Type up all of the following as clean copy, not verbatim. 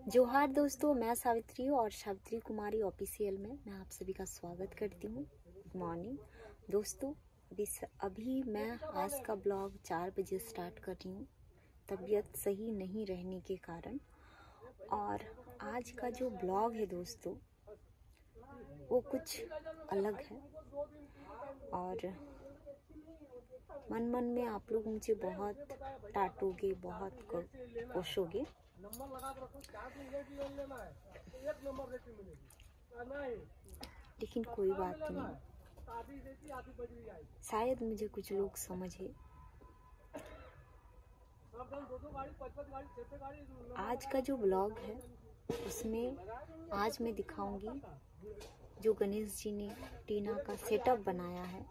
जोहार दोस्तों, मैं सावित्री और सावित्री कुमारी ऑफिशियल में मैं आप सभी का स्वागत करती हूँ। गुड मॉर्निंग दोस्तों। अभी मैं आज का ब्लॉग 4 बजे स्टार्ट कर रही हूँ, तबीयत सही नहीं रहने के कारण। और आज का जो ब्लॉग है दोस्तों वो कुछ अलग है और मन मन में आप लोग मुझे बहुत डांटोगे, बहुत कोसोगे, लेकिन कोई बात नहीं। शायद मुझे कुछ लोग समझे। आज का जो ब्लॉग है उसमें आज मैं दिखाऊंगी जो गणेश जी ने टीना का सेटअप बनाया है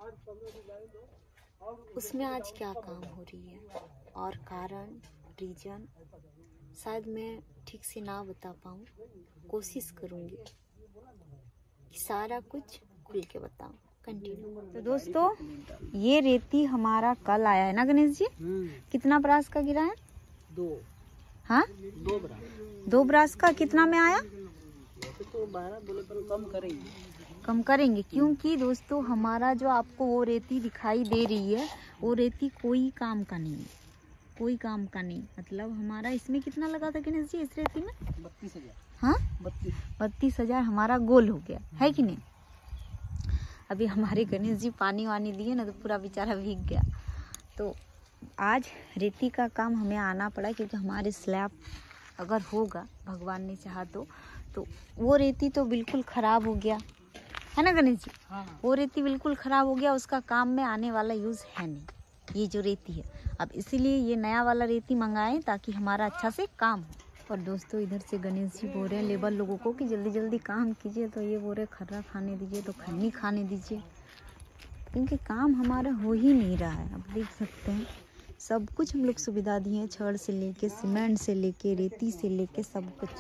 उसमें आज क्या काम हो रही है और कारण रीजन शायद मैं ठीक से ना बता पाऊँ। कोशिश करूँगी कि सारा कुछ खुल के बताऊँ। कंटिन्यू। तो दोस्तों ये रेती हमारा कल आया है ना गणेश जी? कितना ब्रास का गिरा है? 2। हाँ 2 ब्रास। 2 ब्रास का कितना में आया? तो 12 बोले पर कम करेंगे क्योंकि दोस्तों हमारा जो आपको वो रेती दिखाई दे रही है वो रेती कोई काम का नहीं है, कोई काम का नहीं। मतलब हमारा इसमें कितना लगा था गणेश जी इस रेती में? 32,000। हाँ 32,000 हमारा गोल हो गया है कि नहीं? अभी हमारे गणेश जी पानी वानी दिए ना तो पूरा बेचारा भीग गया। तो आज रेती का काम हमें आना पड़ा क्योंकि हमारे स्लैब अगर होगा भगवान ने चाहा तो वो रेती तो बिल्कुल ख़राब हो गया है ना गणेश जी? हाँ। वो रेती बिल्कुल ख़राब हो गया, उसका काम में आने वाला यूज़ है नहीं ये जो रेती है। अब इसीलिए ये नया वाला रेती मंगाएं ताकि हमारा अच्छा से काम हो। और दोस्तों इधर से गणेश जी बोल रहे हैं लेबर लोगों को कि जल्दी जल्दी काम कीजिए, तो ये बोल रहे खर्रा खाने दीजिए तो खन्नी खाने दीजिए, क्योंकि काम हमारा हो ही नहीं रहा है। अब देख सकते हैं सब कुछ हम लोग सुविधा दिए हैं, छड़ से लेके सीमेंट से लेके रेती से लेके सब कुछ।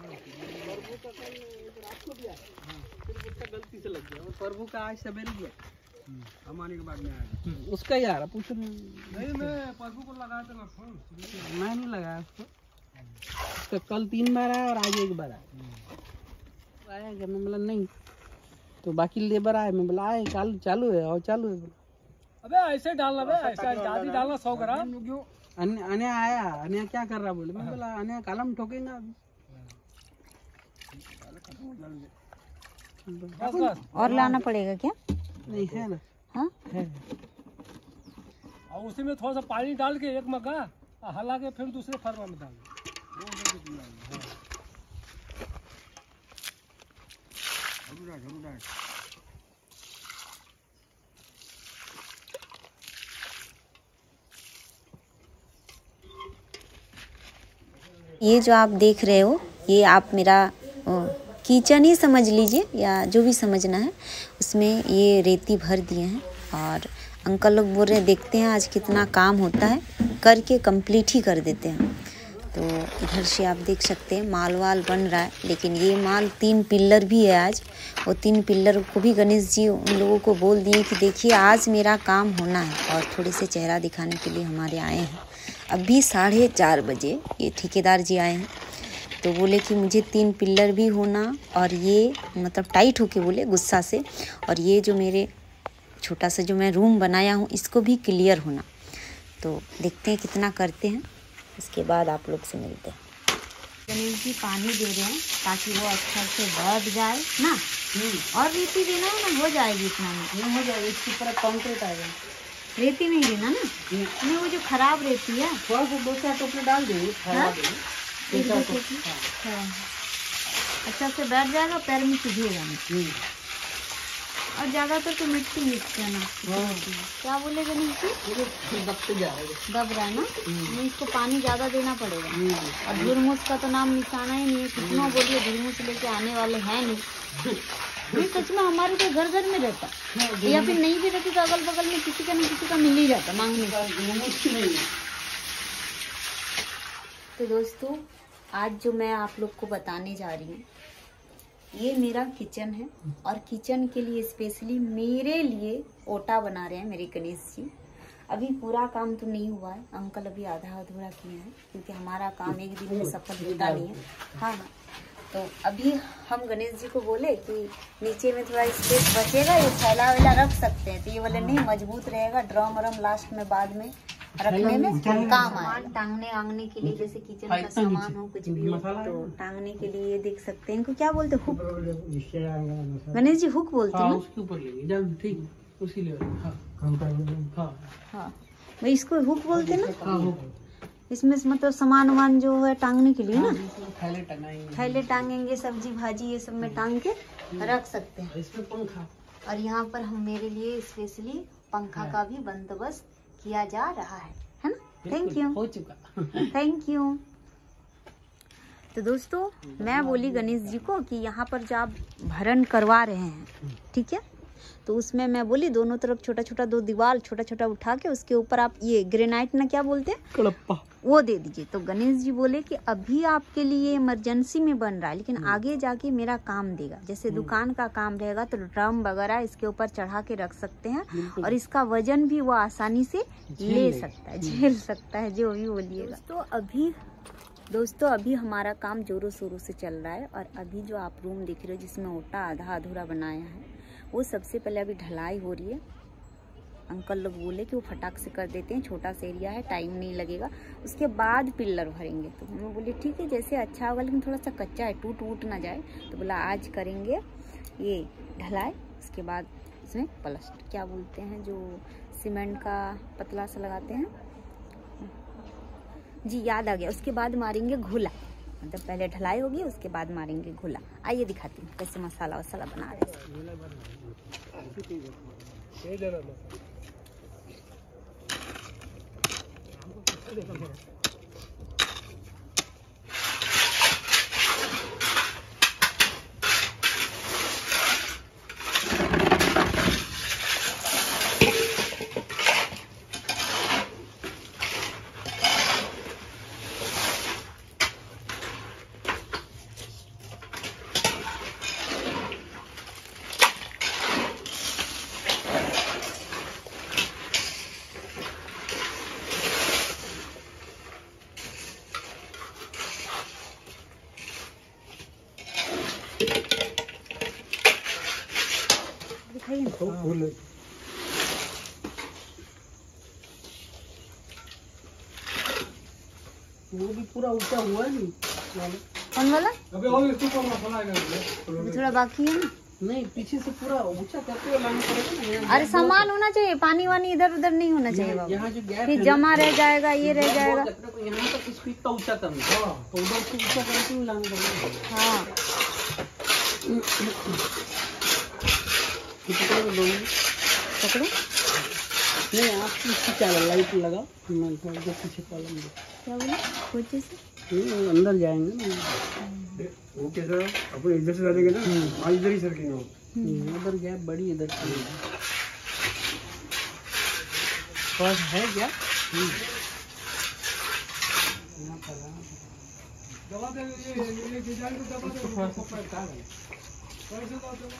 गलती से लग गया और प्रभु का आज सवेरे गया हम आने के बाद में आया उसका यार पूछ नहीं। मैं प्रभु को लगाया था ना फोन, मैं नहीं लगाया उसको। कल 3 बार आया और आज 1 बार आया क्या? मैं बोला नहीं, तो बाकी लेबर आए, मैं बोला आए चालू है और चालू है। अबे ऐसे डालना बे, ऐसा ज्यादा डालना 100 ग्राम। अन्य आया, अन्य क्या कर रहा बोले, मैं बोला अन्य कलम ठोकेगा अभी। बस और लाना पड़ेगा क्या? नहीं है ना? हाँ है। और उसी में थोड़ा सा पानी डाल के एक मग्गा हला के फिर दूसरे फरमा में डाल। ये जो आप देख रहे हो ये आप मेरा किचन ही समझ लीजिए या जो भी समझना है, उसमें ये रेती भर दिए हैं। और अंकल लोग बोल रहे हैं देखते हैं आज कितना काम होता है, करके कंप्लीट ही कर देते हैं। तो इधर से आप देख सकते हैं माल वाल बन रहा है, लेकिन ये माल 3 पिल्लर भी है आज। वो 3 पिल्लर को भी गणेश जी उन लोगों को बोल दिए कि देखिए आज मेरा काम होना है। और थोड़े से चेहरा दिखाने के लिए हमारे आए हैं। अभी 4:30 बजे ये ठेकेदार जी आए हैं, तो बोले कि मुझे 3 पिल्लर भी होना और ये मतलब टाइट होके बोले गुस्सा से, और ये जो मेरे छोटा सा जो मैं रूम बनाया हूँ इसको भी क्लियर होना। तो देखते हैं कितना करते हैं, इसके बाद आप लोग से मिलते हैं। गणेश जी पानी दे रहे हैं ताकि वो अच्छा से बैठ जाए ना। और रेती देना है ना, हो जाएगी इतना में हो जाएगा, इसके ऊपर कंक्रीट आएगा। रेती नहीं देना ना, नहीं वो जो खराब रेती है थोड़ा सा 2-4 टोकरे डाल देंगे। अच्छा से बैठ जाएगा, पैर में चुभेगा नहीं। और ज्यादातर तो मिट्टी मिक्स करना। क्या बोले गणेश जी? दब रहा है ना, नहीं इसको पानी ज्यादा देना पड़ेगा। और झुरमुस का तो नाम निशाना ही नहीं है, कितना बोलिए झुरमुस लेके आने वाले हैं नहीं। नहीं सच में हमारे तो घर घर में रहता, या फिर नहीं भी रहती तो अगल बगल में किसी का न किसी का मिल ही जाता मांगने का। तो दोस्तों आज जो मैं आप लोग को बताने जा रही हूँ ये मेरा किचन है, और किचन के लिए स्पेशली मेरे लिए ओटा बना रहे हैं मेरे गणेश जी। अभी पूरा काम तो नहीं हुआ है, अंकल अभी आधा अधूरा किए हैं, क्योंकि हमारा काम एक दिन में सफल होता नहीं है। हाँ हाँ, तो अभी हम गणेश जी को बोले कि नीचे में थोड़ा स्पेस बचेगा, ये थैला वैला रख सकते हैं, तो ये बोले नहीं, मजबूत रहेगा, ड्रम वरम लास्ट में बाद में रखने में काम आए। टांगने वांगने के लिए, जैसे किचन का सामान हो कुछ भी हो तो टांगने के लिए ये देख सकते हैं। इनको क्या बोलते हैं, हुक? गणेश जी हुक बोलते हैं। उसके ऊपर लेंगे, ठीक उसी लेवल। हाँ, भाई इसको हुक बोलते हैं ना। इसमें मतलब सामान वामान जो है टांगने के लिए ना, थैले टांगेंगे, सब्जी भाजी ये सब में टांग के रख सकते हैं। इसमें पंखा, और यहाँ पर हम मेरे लिए स्पेशली पंखा का भी बंदोबस्त किया जा रहा है ना। थैंक यू, हो चुका। Thank you. तो दोस्तों, मैं बोली गणेश जी को कि यहाँ पर जो आप भरण करवा रहे हैं, ठीक है, तो उसमें मैं बोली दोनों तरफ छोटा छोटा 2 दीवार छोटा छोटा उठा के उसके ऊपर आप ये ग्रेनाइट ना क्या बोलते हैं, कड़प्पा, वो दे दीजिए। तो गणेश जी बोले कि अभी आपके लिए इमरजेंसी में बन रहा है, लेकिन आगे जाके मेरा काम देगा। जैसे दुकान का काम रहेगा तो ड्रम वगैरह इसके ऊपर चढ़ा के रख सकते हैं, और इसका वजन भी वो आसानी से ले सकता है, झेल सकता है, जो भी बोलिएगा। दोस्तों अभी हमारा काम जोरों शोरों से चल रहा है, और अभी जो आप रूम देख रहे हो जिसमें ओटा आधा अधूरा बनाया है, वो सबसे पहले अभी ढलाई हो रही है। अंकल लोग बोले कि वो फटाक से कर देते हैं, छोटा सा एरिया है, टाइम नहीं लगेगा, उसके बाद पिल्लर भरेंगे। तो हम बोले ठीक है, जैसे अच्छा होगा, लेकिन थोड़ा सा कच्चा है, टूट ना जाए। तो बोला आज करेंगे ये ढलाई, उसके बाद इसमें प्लास्टर क्या बोलते हैं, जो सीमेंट का पतला सा लगाते हैं जी, याद आ गया। उसके बाद मारेंगे घुला, मतलब पहले ढलाई होगी उसके बाद मारेंगे घुला। आइए दिखाती हूँ कैसे मसाला वसाला बना रहे हैं। वो भी पूरा ऊंचा हुआ है। कौन वाला? अबे और इसको कौन मसाला है? थोड़ा बाकी है ना। नहीं, पीछे से पूरा ऊंचा करते हुए लाना पड़ेगा ना। अरे सामान होना चाहिए, पानी वानी इधर उधर नहीं होना चाहिए बाबू। यहाँ जो गैप फिर जमा रह जाएगा, ये रह जाएगा। यहाँ तक इसको इतना ऊंचा करना, तो उधर से ऊंचा करके हुए लाना पड़ेगा। हाँ, पकड़ो। नहीं, आप इसकी क्या लाइट लगा, मैं थोड़ा जो पीछे कॉलम क्या बोला कोचे से? अंदर जाएंगे ना। वो कैसा अपन इधर से डालेंगे ना, आज इधर ही सरकेंगे। उधर गैप बड़ी, इधर थोड़ा है क्या? दबा दे, ये डिजाइन को दबा दे, थोड़ा सा पकड़ा है। कैसे दबा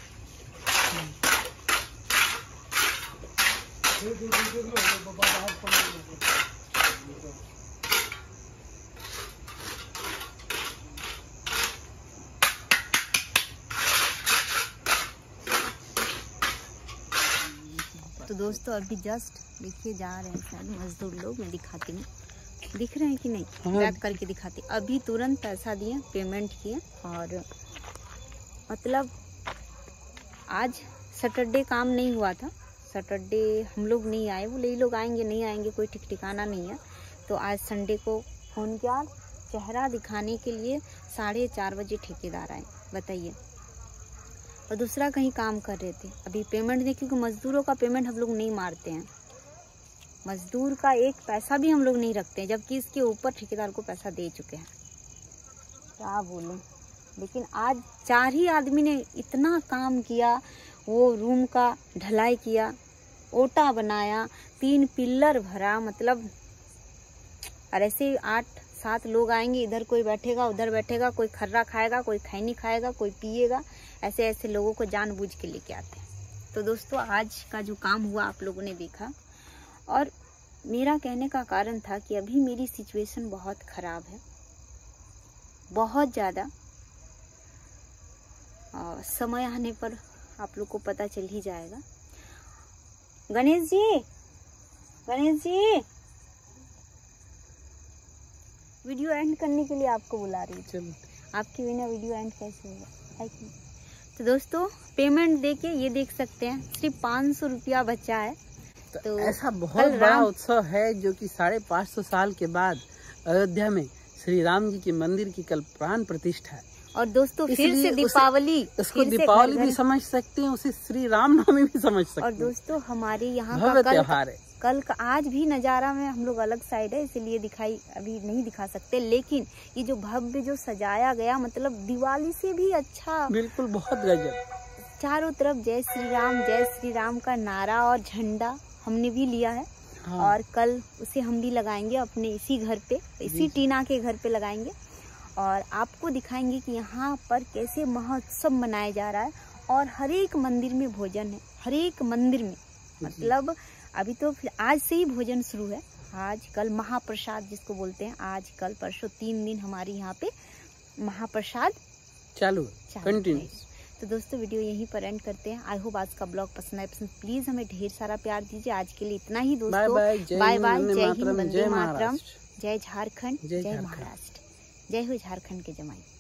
तो दोस्तों अभी जस्ट देखिए जा रहे हैं शायद मजदूर लोग, मैं दिखाती हूँ, दिख रहे हैं कि नहीं, बैक करके दिखाती। अभी तुरंत पैसा दिए, पेमेंट किए, और मतलब आज सैटरडे काम नहीं हुआ था, सैटरडे हम लोग नहीं आए, बोले ये लोग आएंगे नहीं आएंगे कोई ठीक ठिकाना नहीं है। तो आज संडे को फोन किया, चेहरा दिखाने के लिए 4:30 बजे ठेकेदार आए, बताइए, और दूसरा कहीं काम कर रहे थे। अभी पेमेंट नहीं, क्योंकि मजदूरों का पेमेंट हम लोग नहीं मारते हैं, मजदूर का एक पैसा भी हम लोग नहीं रखते हैं, जबकि इसके ऊपर ठेकेदार को पैसा दे चुके हैं। क्या बोलूं, लेकिन आज 4 ही आदमी ने इतना काम किया, वो रूम का ढलाई किया, ओटा बनाया, 3 पिल्लर भरा, मतलब और ऐसे 8-7 लोग आएंगे, इधर कोई बैठेगा उधर बैठेगा, कोई खर्रा खाएगा, कोई खैनी खाएगा, कोई पिएगा, ऐसे ऐसे लोगों को जानबूझ के लेके आते हैं। तो दोस्तों आज का जो काम हुआ आप लोगों ने देखा, और मेरा कहने का कारण था कि अभी मेरी सिचुएशन बहुत ख़राब है, बहुत ज़्यादा। समय आने पर आप लोग को पता चल ही जाएगा। गणेश जी, गणेश जी, वीडियो एंड करने के लिए आपको बुला रही हूँ। आपके बिना वीडियो एंड कैसे होगा, है कि? तो दोस्तों पेमेंट देके ये देख सकते हैं सिर्फ 500 रुपया बचा है। तो ऐसा बहुत बड़ा उत्सव है जो कि 550 साल के बाद अयोध्या में श्री राम जी के मंदिर की कल प्राण प्रतिष्ठा है। और दोस्तों फिर से दीपावली, उसको दीपावली भी समझ सकते हैं, उसे श्री रामनवमी भी समझ सकते हैं। और दोस्तों हमारे यहाँ का त्योहार है। कल का आज भी नज़ारा में हम लोग अलग साइड है, इसलिए दिखाई अभी नहीं दिखा सकते, लेकिन ये जो भव्य जो सजाया गया, मतलब दिवाली से भी अच्छा, बिल्कुल बहुत गजब। चारों तरफ जय श्री राम का नारा और झंडा हमने भी लिया है। हाँ। और कल उसे हम भी लगाएंगे अपने इसी घर पे, इसी टीना के घर पे लगाएंगे और आपको दिखाएंगे कि यहाँ पर कैसे महोत्सव मनाया जा रहा है। और हर एक मंदिर में भोजन है, हर एक मंदिर में, मतलब अभी तो फिर आज से ही भोजन शुरू है। आज कल महाप्रसाद जिसको बोलते हैं, आज कल परसों 3 दिन हमारे यहाँ पे महाप्रसाद चालू कंटिन्यू। तो दोस्तों वीडियो यहीं पर एंड करते हैं। आई होप आज का ब्लॉग पसंद आए। प्लीज हमें ढेर सारा प्यार दीजिए। आज के लिए इतना ही दोस्तों। बाय बाय, जय हिंद, वंदे मातरम, जय झारखंड, जय महाराष्ट्र, जय हो झारखंड के जमाई।